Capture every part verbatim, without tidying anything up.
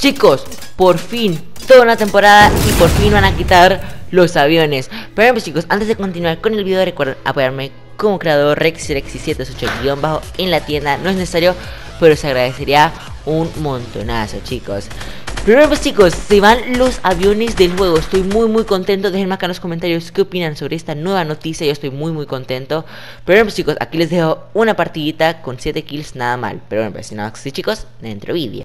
Chicos, por fin, toda una temporada y por fin van a quitar los aviones. Pero pues chicos, antes de continuar con el video, recuerden apoyarme como creador Rexy siete ocho guión bajo en la tienda. No es necesario, pero se agradecería un montonazo, chicos. Primero pues chicos, se van los aviones del juego. Estoy muy muy contento. Déjenme acá en los comentarios qué opinan sobre esta nueva noticia. Yo estoy muy muy contento. Pero pues chicos, aquí les dejo una partidita con siete kills, nada mal. Pero bueno, pues si no así chicos, dentro vídeo.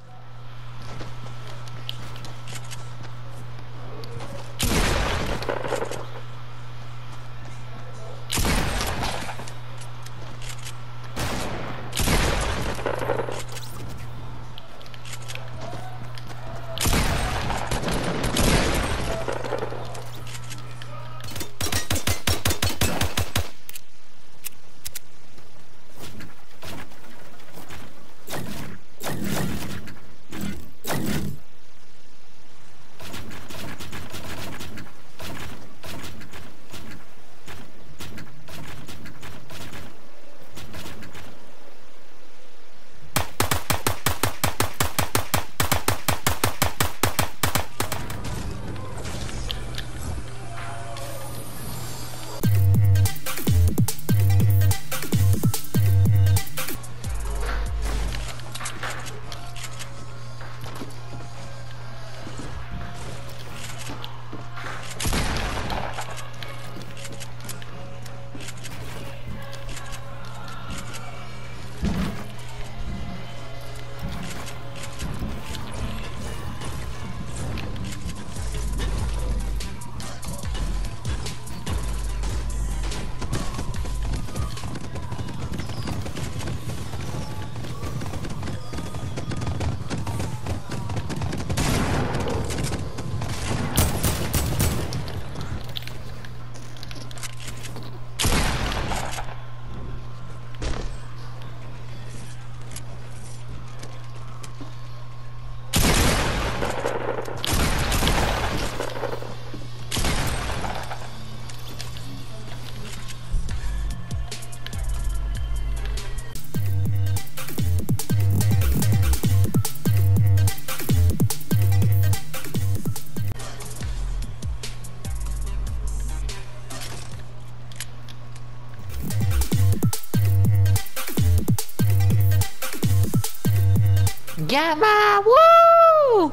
¡Llama! ¡Woo!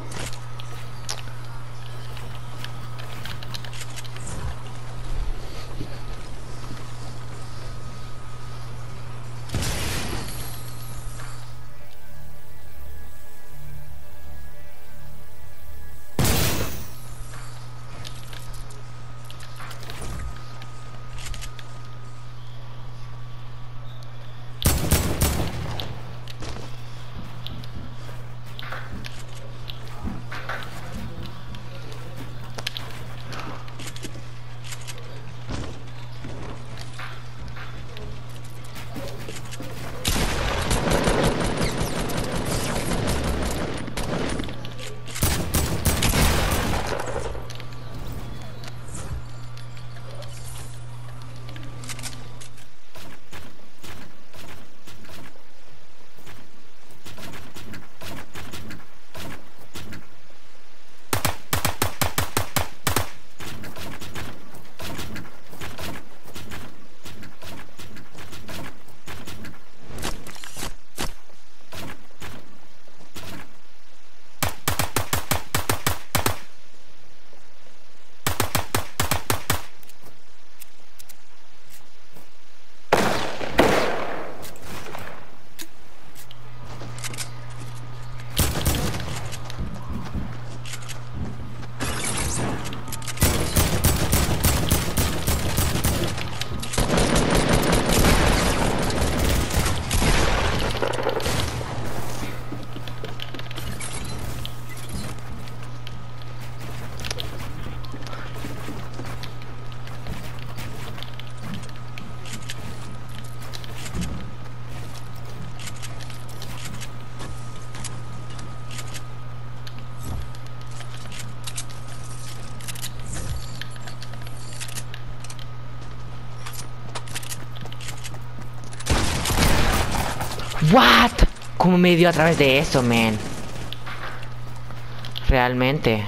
What? ¿Cómo me dio a través de eso, man? Realmente.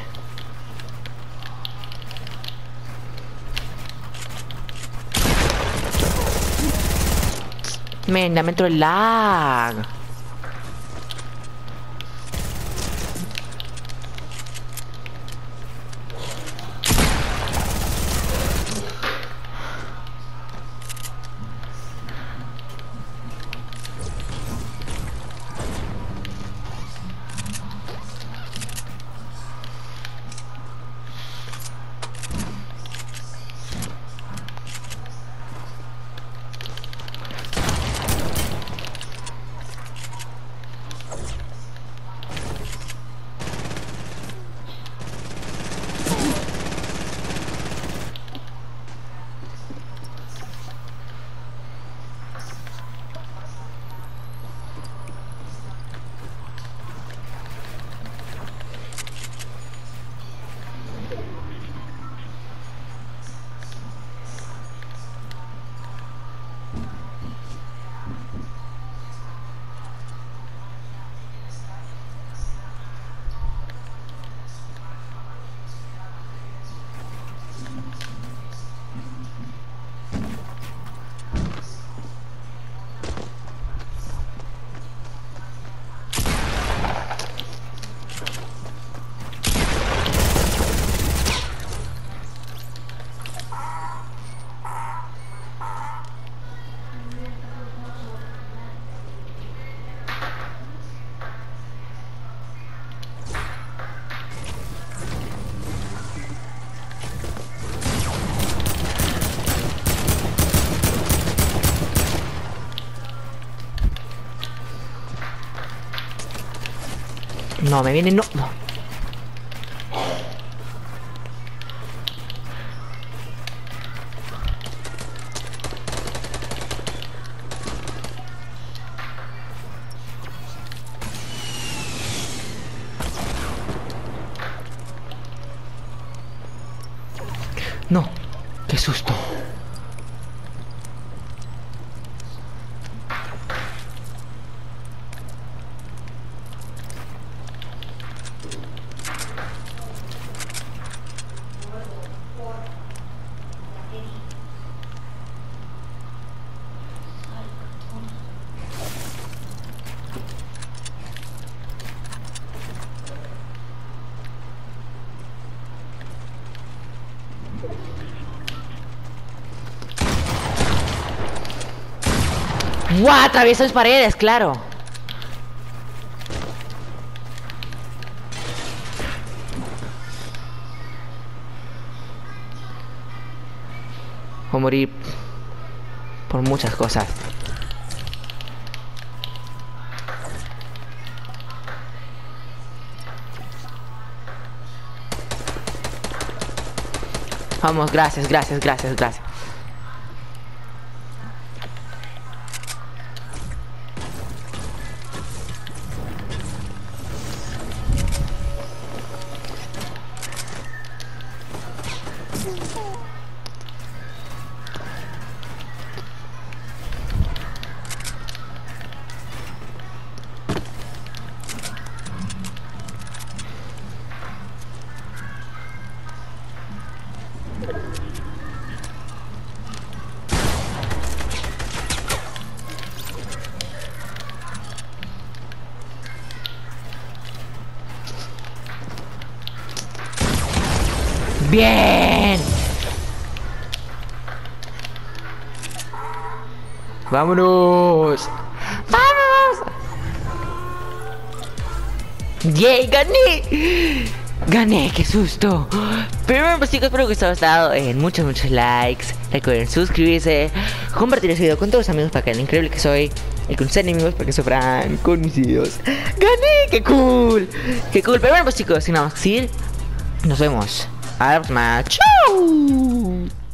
Men, dame otro lag. No, me viene, no, no. No, qué susto. ¡Guau! Atraviesa las paredes, claro. Voy a morir por muchas cosas. Vamos, gracias, gracias, gracias, gracias. Bien. Vámonos. Vamos. ¡Yay! ¡Gané! ¡Gané! ¡Qué susto! Pero bueno, pues chicos, espero que os haya gustado. En muchos, muchos likes. Recuerden suscribirse, compartir este video con todos los amigos para que vean lo increíble que soy. Y con sus enemigos para que sufran con mis videos. ¡Gané! ¡Qué cool! ¡Qué cool! Pero bueno, pues chicos, sin nada más que decir, nos vemos a la próxima. ¡Chau!